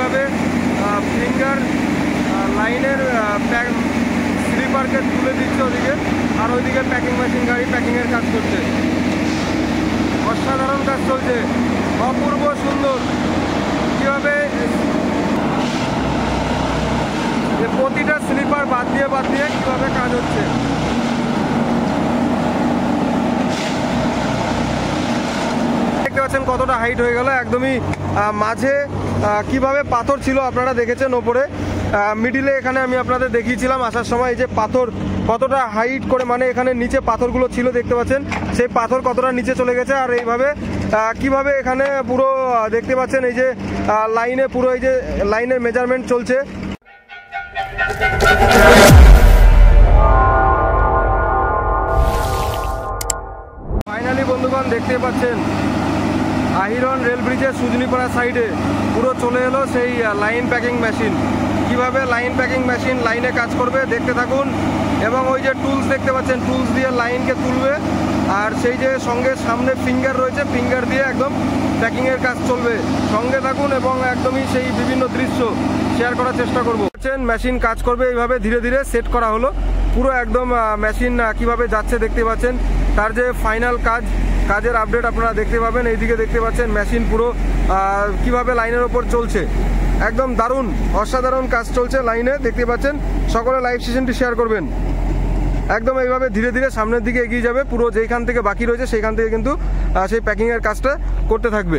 কিভাবে ফিঙ্গার লাইনের স্লিপারকে তুলে দিচ্ছে ওদিকে, আর ওইদিকে প্যাকিং মেশিন গাড়ি প্যাকিংয়ের কাজ করছে। অসাধারণ কাজ চলছে, অপূর্ব সুন্দর। কীভাবে প্রতিটা স্লিপার বাদ দিয়ে কীভাবে কাজ হচ্ছে। দেখতে পাচ্ছেন কতটা হাইট হয়ে গেল, একদমই মাঝে কিভাবে পাথর ছিল আপনারা দেখেছেন ওপরে, মিডিলে এখানে আমি আপনাদের দেখিয়েছিলাম আসার সময় এই যে পাথর কতটা হাইট করে, মানে এখানে নিচে পাথরগুলো ছিল দেখতে পাচ্ছেন, সেই পাথর কতটা নিচে চলে গেছে। আর এইভাবে কিভাবে এখানে পুরো দেখতে পাচ্ছেন এই যে লাইনে পুরো এই যে লাইনের মেজারমেন্ট চলছে। ফাইনালি বন্ধুগণ দেখতে পাচ্ছেন আহিরন রেল ব্রিজের সুজনিপাড়া সাইডে পুরো চলে এলো সেই লাইন প্যাকিং মেশিন। কিভাবে লাইন প্যাকিং মেশিন লাইনে কাজ করবে দেখতে থাকুন। এবং ওই যে টুলস দেখতে পাচ্ছেন, টুলস দিয়ে লাইনকে তুলবে, আর সেই যে সঙ্গে সামনে ফিঙ্গার রয়েছে, ফিঙ্গার দিয়ে একদম প্যাকিংয়ের কাজ চলবে। সঙ্গে থাকুন এবং একদমই সেই বিভিন্ন দৃশ্য শেয়ার করার চেষ্টা করব। মেশিন কাজ করবে এইভাবে ধীরে ধীরে সেট করা হলো পুরো একদম মেশিন কিভাবে যাচ্ছে দেখতে পাচ্ছেন। তার যে ফাইনাল কাজের আপডেট আপনারা দেখতে পাবেন। এইদিকে দেখতে পাচ্ছেন মেশিন পুরো কিভাবে লাইনের ওপর চলছে, একদম দারুণ অসাধারণ কাজ চলছে লাইনে দেখতে পাচ্ছেন। সকলে লাইভ সেশনটি শেয়ার করবেন। একদম এইভাবে ধীরে ধীরে সামনের দিকে এগিয়ে যাবে, পুরো যেখান থেকে বাকি রয়েছে সেইখান থেকে কিন্তু সেই প্যাকিংয়ের কাজটা করতে থাকবে।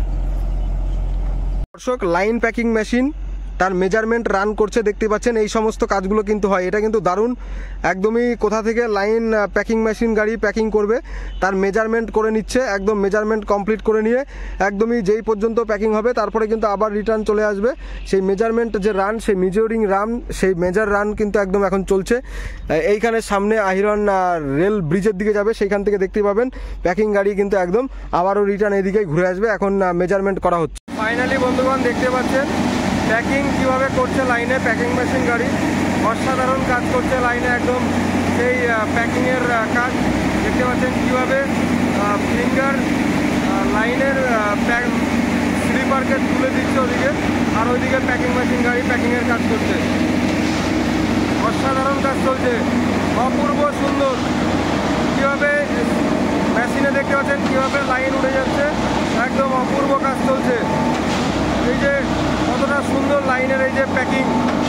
দর্শক, লাইন প্যাকিং মেশিন তার মেজারমেন্ট রান করছে দেখতে পাচ্ছেন। এই সমস্ত কাজগুলো কিন্তু হয়, এটা কিন্তু দারুণ। একদমই কোথা থেকে লাইন প্যাকিং মেশিন গাড়ি প্যাকিং করবে তার মেজারমেন্ট করে নিচ্ছে, একদম মেজারমেন্ট কমপ্লিট করে নিয়ে একদমই যেই পর্যন্ত প্যাকিং হবে তারপরে কিন্তু আবার রিটার্ন চলে আসবে। সেই মেজারমেন্ট যে রান, সেই মেজারিং রান, সেই মেজার রান কিন্তু একদম এখন চলছে। এইখানে সামনে আহিরন রেল ব্রিজের দিকে যাবে, সেইখান থেকে দেখতে পাবেন প্যাকিং গাড়ি কিন্তু একদম আবারও রিটার্ন এদিকেই ঘুরে আসবে। এখন মেজারমেন্ট করা হচ্ছে। ফাইনালি বন্ধুগণ দেখতে পাচ্ছেন প্যাকিং কিভাবে করছে লাইনে প্যাকিং মেশিন গাড়ি। অসাধারণ কাজ করছে লাইনে, একদম সেই প্যাকিংয়ের কাজ দেখতে পাচ্ছেন। কীভাবে ফিঙ্গার লাইনের স্লিপারকে তুলে দিচ্ছে ওদিকে, আর ওইদিকে প্যাকিং মেশিন গাড়ি প্যাকিংয়ের কাজ করছে। অসাধারণ কাজ চলছে, অপূর্ব সুন্দর। কীভাবে মেশিনে দেখতে পাচ্ছেন কীভাবে লাইন উঠে যাচ্ছে, একদম অপূর্ব কাজ চলছে। এই যে কতটা সুন্দর লাইনের এই যে প্যাকিং,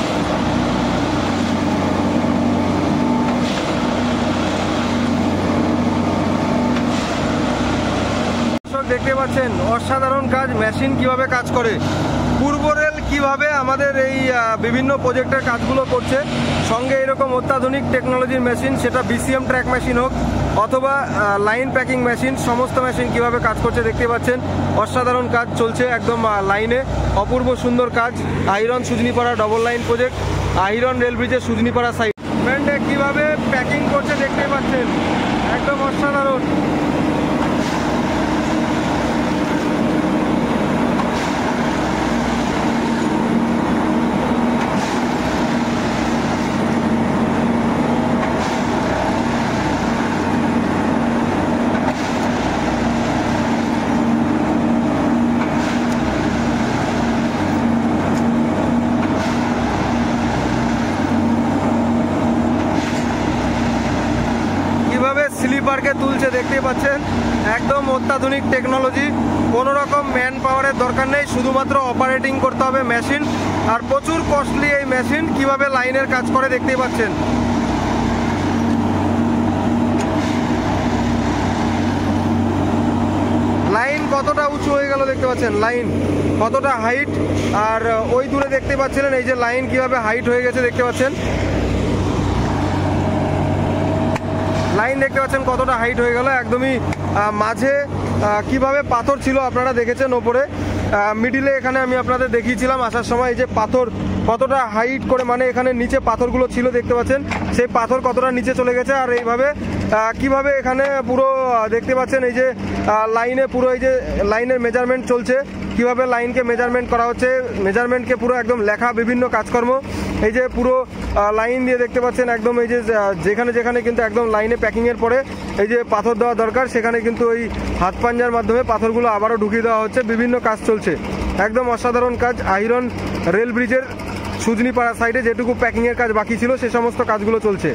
দেখতে পাচ্ছেন অসাধারণ কাজ। মেশিন কিভাবে কাজ করে, পূর্ব রেল কিভাবে আমাদের এই বিভিন্ন প্রজেক্টের কাজগুলো করছে, সঙ্গে এরকম অত্যাধুনিক টেকনোলজির মেশিন, সেটা বিসিএম ট্র্যাক মেশিন হোক অথবা লাইন প্যাকিং মেশিন, সমস্ত মেশিন কিভাবে কাজ করছে দেখতে পাচ্ছেন। অসাধারণ কাজ চলছে একদম লাইনে, অপূর্ব সুন্দর কাজ। Ahiran Sujanipara double line project, Ahiran rail ব্রিজের সুজনিপাড়া সাইড কিভাবে প্যাকিং করছে দেখতে পাচ্ছেন, একদম অসাধারণ। স্লিপারকে তুলছে দেখতে পাচ্ছেন, একদম অত্যাধুনিক টেকনোলজি। কোনো রকম ম্যান পাওয়ারের দরকার নেই, শুধুমাত্র অপারেটিং করতে হবে মেশিন। আর প্রচুর কস্টলি এই মেশিন, কিভাবে লাইনের কাজ করে দেখতে পাচ্ছেন। লাইন কতটা উঁচু হয়ে গেল দেখতে পাচ্ছেন, লাইন কতটা হাইট। আর ওই দূরে দেখতে পাচ্ছিলেন এই যে লাইন কিভাবে হাইট হয়ে গেছে দেখতে পাচ্ছেন। লাইন দেখতে পাচ্ছেন কতটা হাইট হয়ে গেল, একদমই মাঝে কিভাবে পাথর ছিল আপনারা দেখেছেন ওপরে, মিডিলে এখানে আমি আপনাদের দেখিয়েছিলাম আসার সময় এই যে পাথর কতটা হাইট করে, মানে এখানে নিচে পাথরগুলো ছিল দেখতে পাচ্ছেন, সেই পাথর কতটা নিচে চলে গেছে। আর এইভাবে কিভাবে এখানে পুরো দেখতে পাচ্ছেন এই যে লাইনে পুরো এই যে লাইনের মেজারমেন্ট চলছে, কিভাবে লাইনকে মেজারমেন্ট করা হচ্ছে, মেজারমেন্টকে পুরো একদম লেখা বিভিন্ন কাজকর্ম এই যে পুরো লাইন দিয়ে দেখতে পাচ্ছেন একদম, এই যে যেখানে যেখানে কিন্তু একদম লাইনে প্যাকিংয়ের পরে এই যে পাথর দেওয়া দরকার সেখানে কিন্তু ওই হাত পাঞ্জার মাধ্যমে পাথরগুলো আবারও ঢুকিয়ে দেওয়া হচ্ছে। বিভিন্ন কাজ চলছে, একদম অসাধারণ কাজ। আহিরন রেল ব্রিজের সুজনিপাড়া সাইডে যেটুকু প্যাকিংয়ের কাজ বাকি ছিল সে সমস্ত কাজগুলো চলছে।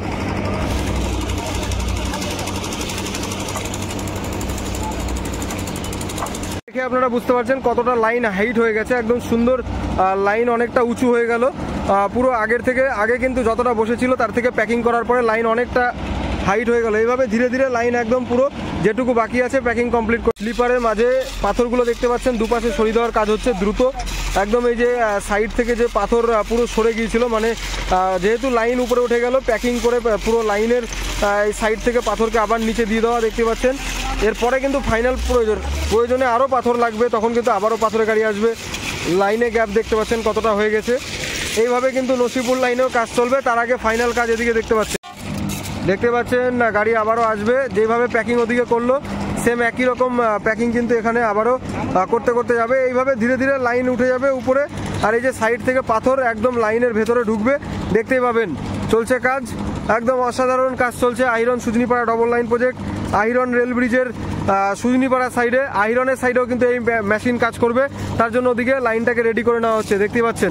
দেখে আপনারা বুঝতে পারছেন কতটা লাইন হাইট হয়ে গেছে, একদম সুন্দর লাইন অনেকটা উঁচু হয়ে গেল পুরো আগের থেকে। আগে কিন্তু যতটা বসেছিল তার থেকে প্যাকিং করার পরে লাইন অনেকটা হাইট হয়ে গেল। এইভাবে ধীরে ধীরে লাইন একদম পুরো যেটুকু বাকি আছে প্যাকিং কমপ্লিট করে। স্লিপারের মাঝে পাথরগুলো দেখতে পাচ্ছেন দুপাশে সরিয়ে দেওয়ার কাজ হচ্ছে দ্রুত। একদম এই যে সাইড থেকে যে পাথর পুরো সরে গিয়েছিল, মানে যেহেতু লাইন উপরে উঠে গেল প্যাকিং করে পুরো লাইনের এই সাইড থেকে পাথরকে আবার নিচে দিয়ে দেওয়া দেখতে পাচ্ছেন। এরপরে কিন্তু ফাইনাল প্রয়োজনে আরও পাথর লাগবে, তখন কিন্তু আবারও পাথরের গাড়ি আসবে। লাইনে গ্যাপ দেখতে পাচ্ছেন কতটা হয়ে গেছে। এইভাবে কিন্তু নসিপুর লাইনেও কাজ চলবে। তার আগে ফাইনাল কাজ এদিকে দেখতে পাচ্ছেন গাড়ি আবারও আসবে। যেভাবে প্যাকিং ওদিকে করলো সেম একই রকম প্যাকিং কিন্তু এখানে আবারও করতে করতে যাবে। এইভাবে ধীরে ধীরে লাইন উঠে যাবে উপরে। আর এই যে সাইড থেকে পাথর একদম লাইনের ভেতরে ঢুকবে, দেখতেই পাবেন চলছে কাজ, একদম অসাধারণ কাজ চলছে। Ahiran Sujanipara double line project, Ahiran rail ব্রিজের সুজনিপাড়া সাইডে, আহিরনের সাইডেও কিন্তু এই মেশিন কাজ করবে। তার জন্য ওদিকে লাইনটাকে রেডি করে নেওয়া হচ্ছে, দেখতেই পাচ্ছেন।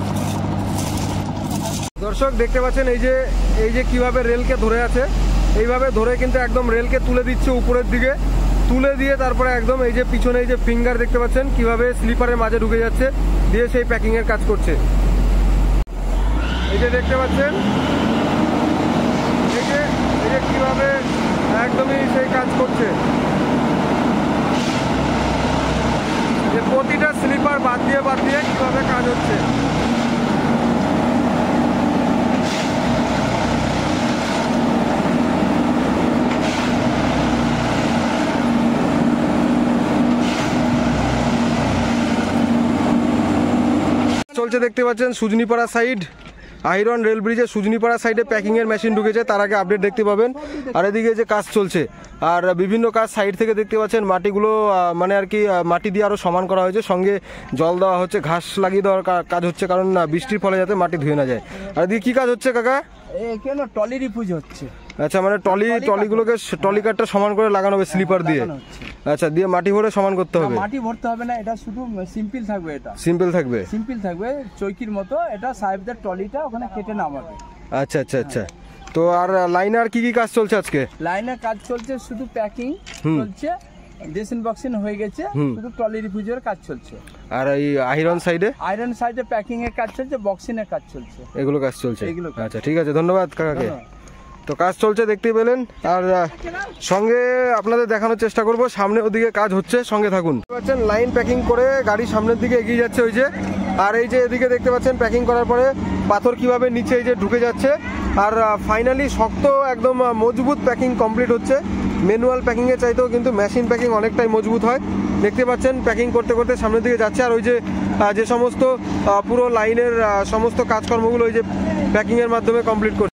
দর্শক দেখতে পাচ্ছেন এই যে কিভাবে রেলকে ধরে আছে, এইভাবে ধরে কিন্তু একদম রেলকে তুলে দিচ্ছে উপরের দিকে, তুলে দিয়ে তারপরে একদম এই যে পিছনে এই যে ফিঙ্গার দেখতে পাচ্ছেন কিভাবে স্লিপারের মাঝে ঢুকে যাচ্ছে, দিয়ে সেই প্যাকিং এর কাজ করছে। এই যে দেখতে পাচ্ছেন এই যে কিভাবে একদমই সেই কাজ করছে, যে প্রতিটা স্লিপার বাদ দিয়ে কিভাবে কাজ হচ্ছে। চলছে দেখতে পাচ্ছেন সুজনিপাড়া সাইড, আহিরন রেল ব্রিজের সুজনিপাড়া সাইডে প্যাকিংয়ের মেশিন ঢুকেছে, তার আগে আপডেট দেখতে পাবেন। আর এদিকে যে কাজ চলছে, আর বিভিন্ন কাজ সাইড থেকে দেখতে পাচ্ছেন। মাটিগুলো মানে আর কি মাটি দিয়ে আরও সমান করা হয়েছে, সঙ্গে জল দেওয়া হচ্ছে, ঘাস লাগিয়ে দেওয়ার কাজ হচ্ছে, কারণ বৃষ্টির ফলে যাতে মাটি ধুয়ে না যায়। আর এদিকে কি কাজ হচ্ছে কাকা? কেন টলি রিপুজ হচ্ছে। আচ্ছা, মানে টলিগুলোকে টলি কাঠটা সমান করে লাগানো হবে স্লিপার দিয়ে। আচ্ছা, দিয়ে মাটি ভরে সমান করতে হবে। মাটি ভরতে হবে না, এটা শুধু সিম্পল থাকবে। এটা সিম্পল থাকবে চৌকির মতো। এটা সাহেবদের টলিটা ওখানে কেটে নামাবে। আচ্ছা আচ্ছা আচ্ছা। তো আর লাইনে আর কি কি কাজ চলছে আজকে? লাইনে কাজ চলছে, শুধু প্যাকিং চলছে, ড্রেসিং বক্সিং হয়ে গেছে, শুধু টলি রিফিউজের কাজ চলছে। আর এই আয়রন সাইডে প্যাকিং এর কাজ চলছে, বক্সিং এর কাজ চলছে, এগুলো কাজ চলছে। আচ্ছা ঠিক আছে, ধন্যবাদ কাকাকে। তো কাজ চলছে দেখতেই পেলেন, আর সঙ্গে আপনাদের দেখানোর চেষ্টা করব। সামনে ওদিকে কাজ হচ্ছে, সঙ্গে থাকুন। পাচ্ছেন লাইন প্যাকিং করে গাড়ি সামনের দিকে এগিয়ে যাচ্ছে ওই যে। আর এই যে এদিকে দেখতে পাচ্ছেন প্যাকিং করার পরে পাথর কিভাবে নিচে এই যে ঢুকে যাচ্ছে। আর ফাইনালি শক্ত একদম মজবুত প্যাকিং কমপ্লিট হচ্ছে। ম্যানুয়াল প্যাকিংয়ের চাইতেও কিন্তু মেশিন প্যাকিং অনেকটাই মজবুত হয়। দেখতে পাচ্ছেন প্যাকিং করতে করতে সামনের দিকে যাচ্ছে। আর ওই যে সমস্ত পুরো লাইনের সমস্ত কাজকর্মগুলো ওই যে প্যাকিংয়ের মাধ্যমে কমপ্লিট করছে।